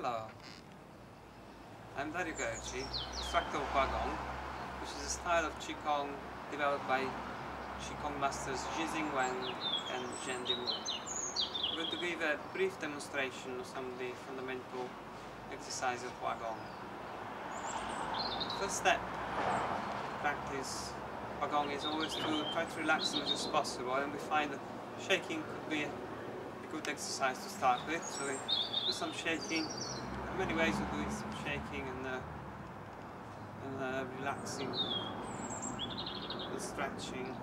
Hello, I'm body.Qi, instructor of QiGong, which is a style of Qi Gong developed by Qi Gong masters Wang and Zhen Wu. I'm going to give a brief demonstration of some of the fundamental exercises of QiGong. First step to practice QiGong is always to try to relax as much as possible, and we find that shaking could be a good exercise to start with. So we do some shaking. There are many ways of doing some shaking and relaxing and stretching.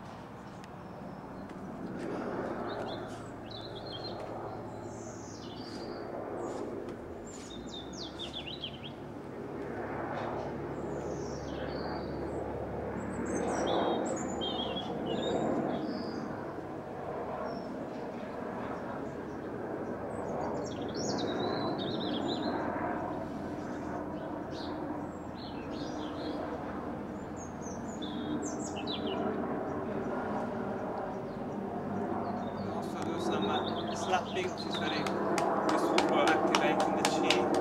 Slapping, which is very useful for activating the Qi.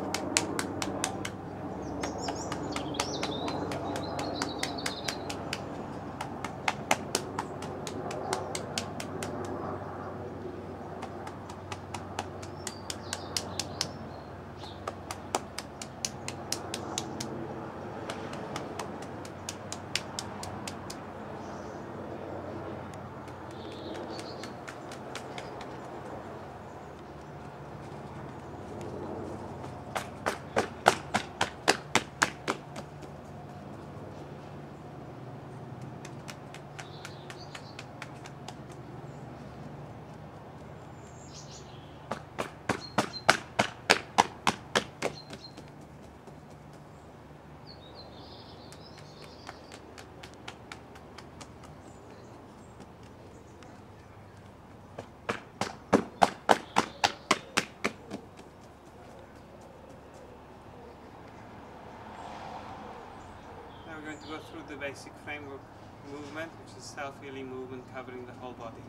We're going to go through the basic framework movement, which is self-healing movement covering the whole body.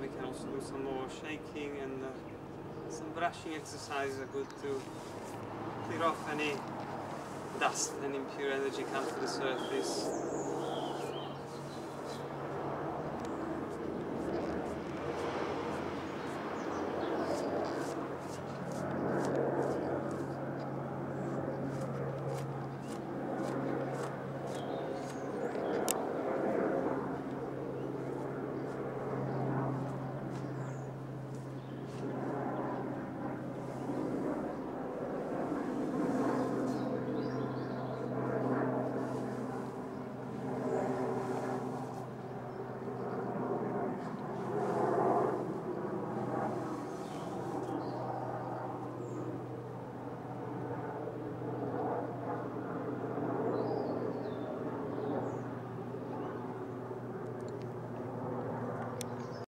we can also do some more shaking, and some brushing exercises are good to clear off any dust and impure energy come to the surface.